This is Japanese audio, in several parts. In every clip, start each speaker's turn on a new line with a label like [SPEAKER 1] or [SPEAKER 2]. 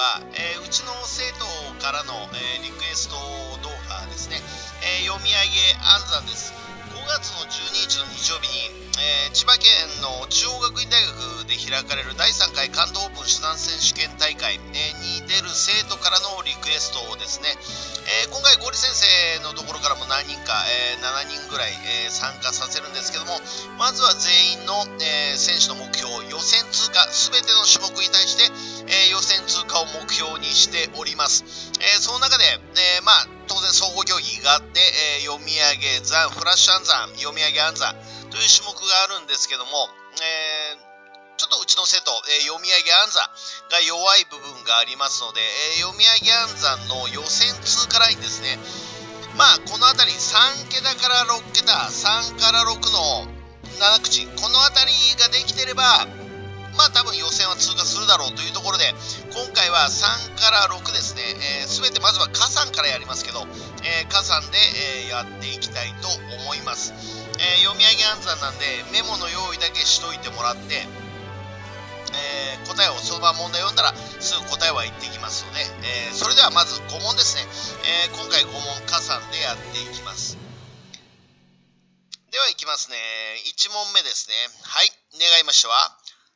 [SPEAKER 1] は、うちの生徒からの、リクエスト動画ですね、読み上げ暗算です。5月の12日の日曜日に、千葉県の中央学院大学で開かれる第3回関東オープン手段選手権大会、に出る生徒からのリクエストをですね、今回ゴリ先生のところからも何人か、7人ぐらい、参加させるんですけども、まずは全員の、選手の目標、予選通過、すべての種目に対して、予選通過を目標にしております。その中で、当然総合競技があって、読み上げ算、フラッシュ暗算、読み上げ暗算という種目があるんですけども、ちょっとうちの生徒、読み上げ暗算が弱い部分がありますので、読み上げ暗算の予選通過ラインですね。この辺り3桁から6桁、3から6の7口、この辺りができてれば、多分予選は通過するだろうというところで、今回は3から6ですね、すべてまずは加算からやりますけど、加算で、やっていきたいと思います。読み上げ暗算なんで、メモの用意だけしといてもらって、答えをそのまま問題読んだらすぐ答えは言ってきますので、それではまず5問ですね、今回5問加算でやっていきます。ではいきますね。1問目ですね。はい、願いましては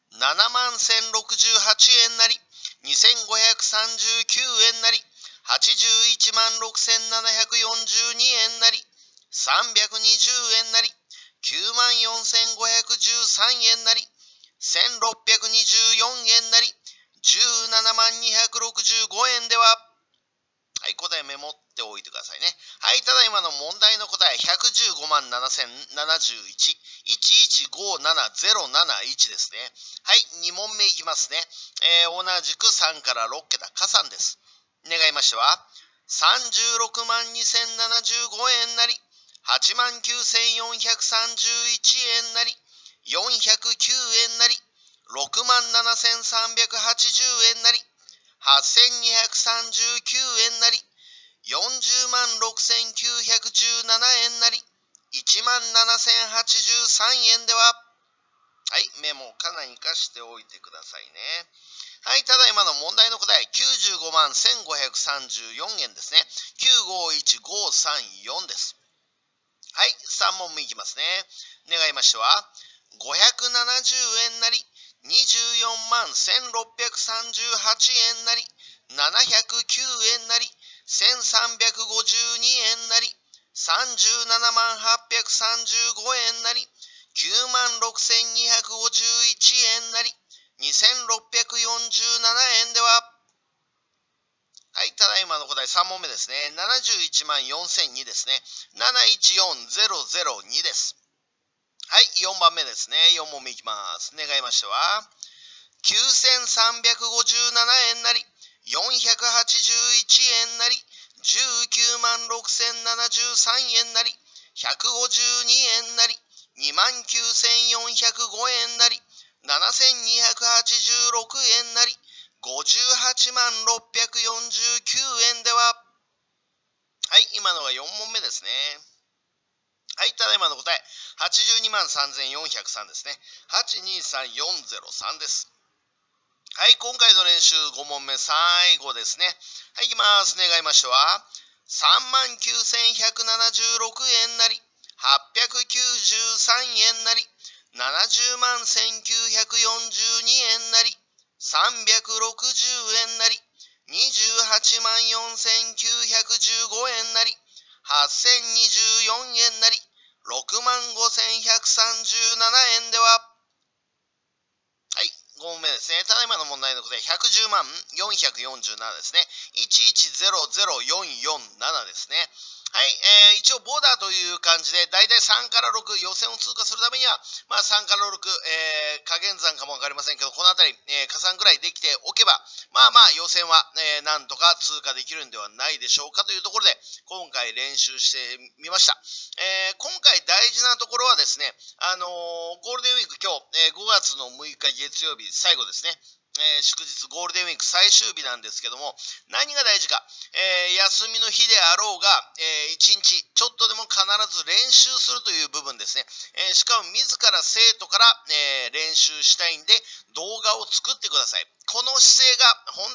[SPEAKER 1] 71,068円なり、2,539円なり、816,742円なり、320円なり、94,513円なり、1,624円なり、172,265円では、はい、答えメモっておいてくださいね。はい、ただいまの問題の答え、115万7,071、1157071ですね。はい、2問目いきますね。同じく3から6桁加算です。願いましては、362,075円なり、89,431円なり、409円なり、67,380円なり、8,239円なり、406,917円なり、17,083円では、はい、メモをか何かしておいてくださいね。はい、ただいまの問題の答え、951,534円ですね。951534です。はい、3問目いきますね。願いましては、570円なり、241,638円なり、709円なり、1,352円なり、37835円なり、96,251円なり、2,647円では、はい、ただいまの答え3問目ですね。714,002ですね。714002です。はい、4番目ですね。4問目いきます。願いましては、9,357円なり、481円なり、196,073円なり、152円なり、29,405円なり、7,286円なり、586,649円では、はい、今のが4問目ですね。はい、ただいまの答え、823,403ですね。823403です。はい、今回の練習5問目最後ですね。はい、いきます。願いましては、39,176円なり、893円なり、701,942円なり、360円なり、284,915円なり、8,024円なり、65,137円では、はい、5問目ですね。ただいまの問題の答え、110,447ですね。110,047ですね。はい、一応ボーダーという感じで、だいたい3から6、予選を通過するためには、3から6、加減算かもわかりませんけど、このあたり、加算ぐらいできておけば、予選は、なんとか通過できるんではないでしょうかというところで、今回練習してみました。今回大事なところはですね、ゴールデンウィーク今日、5月の6日月曜日、最後ですね。祝日ゴールデンウィーク最終日なんですけども、何が大事か、休みの日であろうが、1日ちょっとでも必ず練習するという部分ですね。しかも自ら生徒から、練習したいんで動画を作ってください。この姿勢が本当に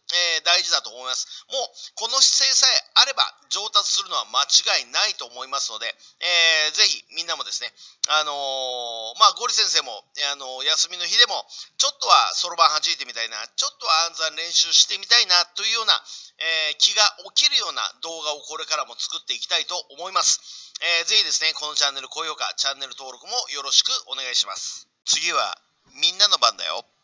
[SPEAKER 1] 大事だと思います。もう、この姿勢さえあれば上達するのは間違いないと思いますので、ぜひみんなもですね、ゴリ先生も、休みの日でも、ちょっとはそろばん弾いてみたいな、ちょっとは暗算練習してみたいな、というような、気が起きるような動画をこれからも作っていきたいと思います。ぜひですね、このチャンネル高評価、チャンネル登録もよろしくお願いします。次は、みんなの番だよ。